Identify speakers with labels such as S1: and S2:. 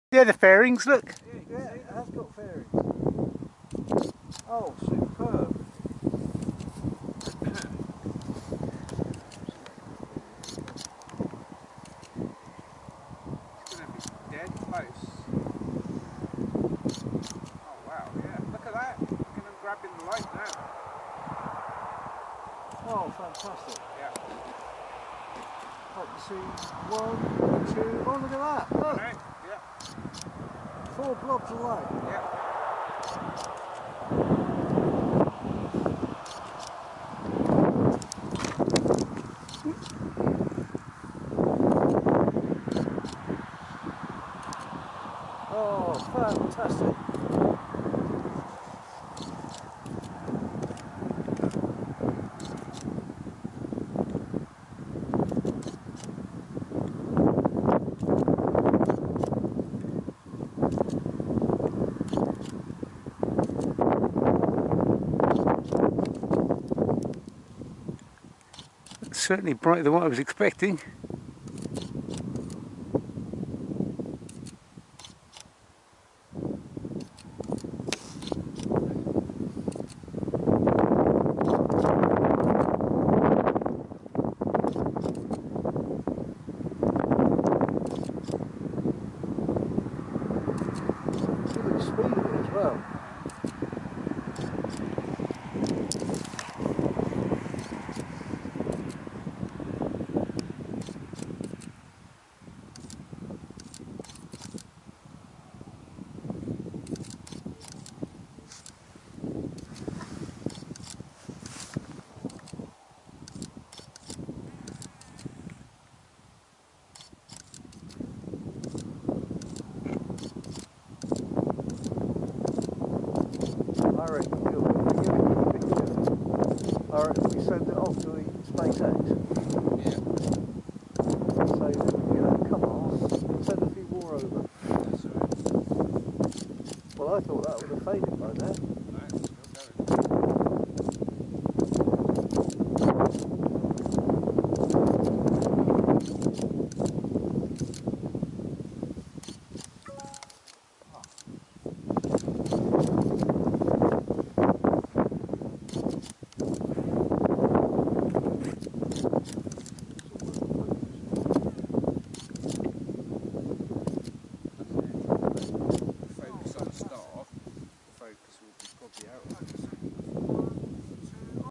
S1: Yeah, the fairings, look.
S2: Yeah, it has got fairings. Oh, superb.
S3: It's going to be dead close. Oh wow, yeah, look at that. Look at them grabbing the light now.
S2: Oh, fantastic.
S3: Yeah.
S2: I can see 1, 2, oh look at that, look.
S3: Right. Yeah.
S2: 4 blobs of light.
S3: Yeah.
S2: Oh, fantastic.
S1: It's certainly brighter than what I was expecting.
S2: See the speed of it as well. I reckon we'll give it a picture. I reckon we send it off to SpaceX.
S3: Yeah.
S2: So, you know, come on, send a few more over.
S3: That's right.
S2: Well, I thought that would have faded by now.